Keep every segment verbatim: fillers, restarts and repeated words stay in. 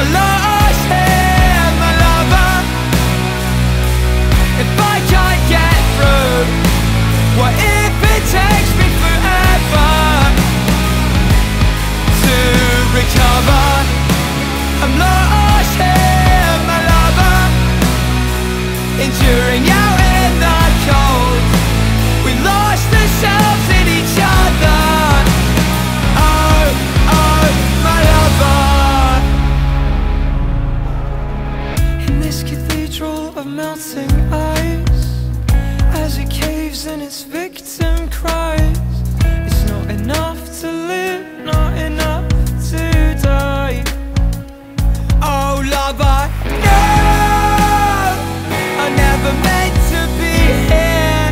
lost him, my lover, if I can't get through, what if it takes me forever to recover? I'm lost here, my lover, enduring out in the cold. We lost ourselves in each other. Oh, oh, my lover. In this cathedral of melting ice, as it caves and its victim cries, it's not enough to live, not enough to die. Oh lover, no, I never meant to be here.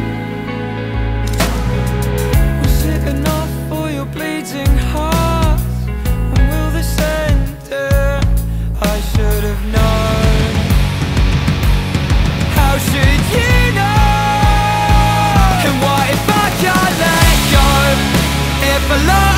Was it enough for your bleeding heart? When will this end? Yeah, I should have known. How should you know? And what if I can't let go? If I love